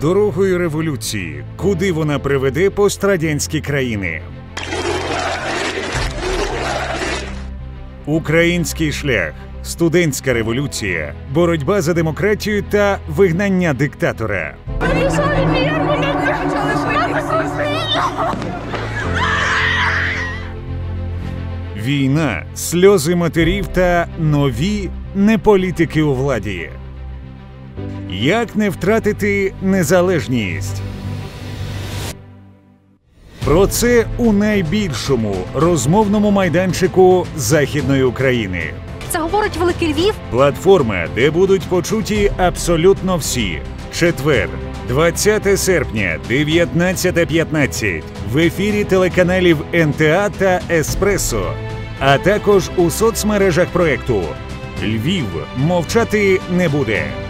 Дорогою революції. Куди вона приведе пострадянські країни? Український шлях. Студентська революція. Боротьба за демократію та вигнання диктатора. Війна, сльози матерів та нові неполітики у владі. Як не втратити незалежність? Про це у найбільшому розмовному майданчику Західної України. Це говорить Великий Львів. Платформа, де будуть почуті абсолютно всі. Четвер, 20 серпня, 19:15. В ефірі телеканалів НТА та Еспресо. А також у соцмережах проекту. Львів мовчати не буде.